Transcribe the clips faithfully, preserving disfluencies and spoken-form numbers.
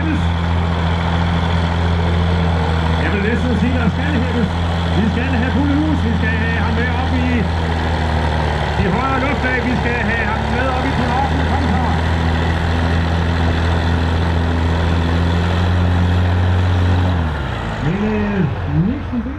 hentes. Jeg vil næsten sige, der skal hentes. Vi skal have fuldt hus. Vi skal have ham med op i de højere luftlag. Vi skal have ham med op i København. Kom så. Men øh, næsten det.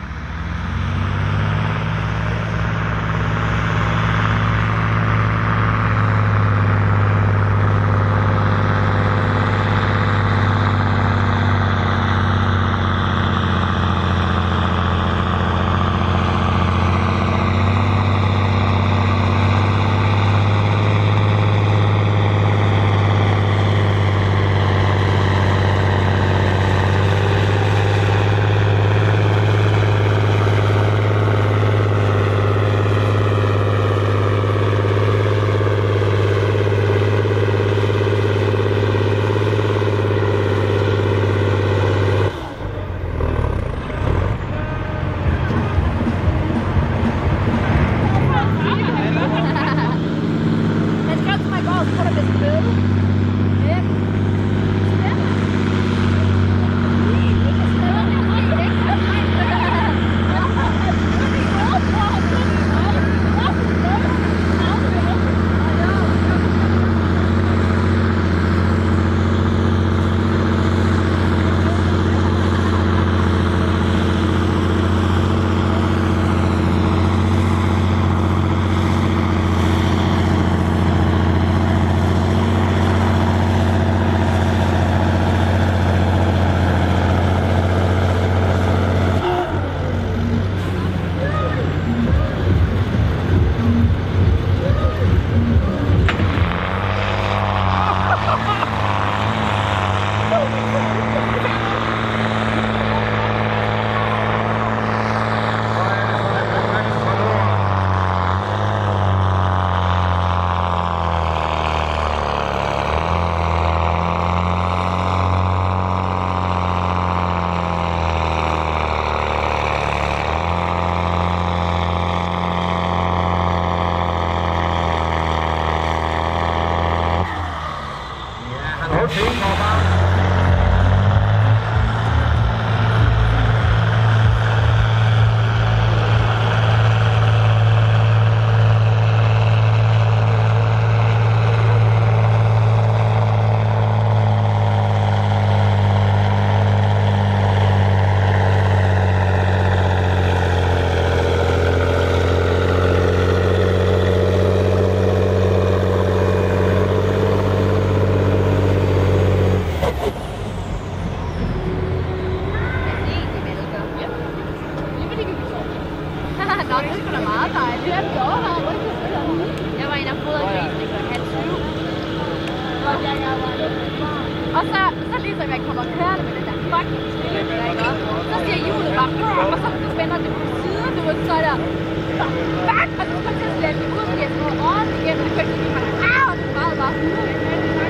Og så, så ligesom jeg kommer kørende med det der fucking stille, ikke? Så siger hjulet bare, og så spænder det på siden, du ved, så er der, fuck, og så skal jeg til at slæbe det ud, fordi jeg skal have ordentligt igennem, og det kan ikke sige, at jeg har, og det var bare hundrede, men det er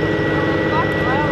godt, røv.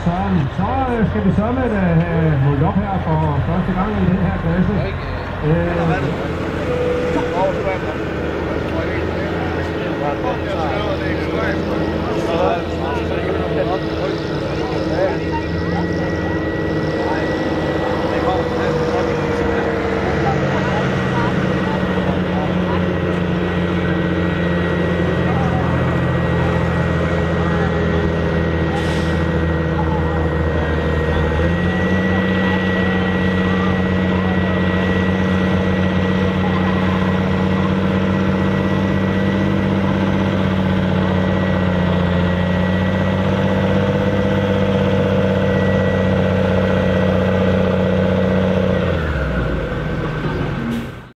Søren, så øh, skal vi så med at have målt op her for første gang i den her klasse. Øh,